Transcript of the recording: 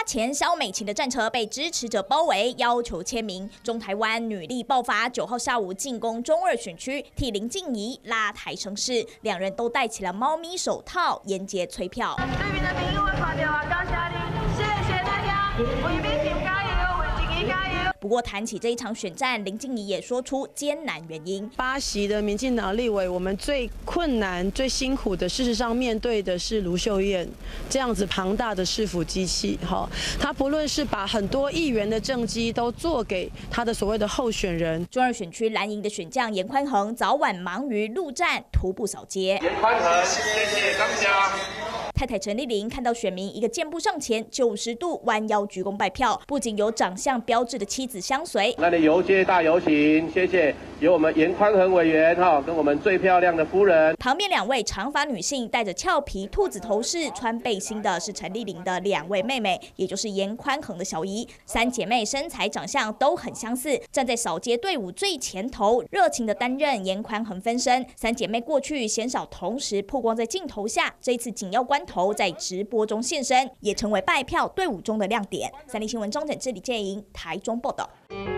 前，萧美琴的战车被支持者包围，要求签名。中台湾女力爆发，9号下午进攻中2选区，替林静怡拉抬声势，两人都戴起了猫咪手套，沿街催票。 对面的朋友，我看到啊，感谢你，谢谢大家，为民警加油，为静怡加油。 不过谈起这一场选战，林静怡也说出艰难原因。 8席的民进党立委，我们最困难、最辛苦的，事实上面对的是卢秀燕这样子庞大的市府机器。哈，他不论是把很多议员的政绩都做给他的所谓的候选人。 中2选区蓝营的选将严宽恒早晚忙于陆战，徒步扫街。 严宽恒，谢谢大家。 太太陈丽玲看到选民一个箭步上前，90度弯腰鞠躬拜票，不仅有长相标志的妻子相随， 那里游街大游行，谢谢，有我们严宽恒委员哈，跟我们最漂亮的夫人。 旁边2位长发女性戴着俏皮兔子头饰、穿背心的是陈丽玲的2位妹妹，也就是严宽恒的小姨。3姐妹身材长相都很相似，站在扫街队伍最前头，热情的担任严宽恒分身。3姐妹过去鲜少同时曝光在镜头下，这一次紧要关头在直播中现身，也成为拜票队伍中的亮点。3立新闻中整治李建莹台中报道。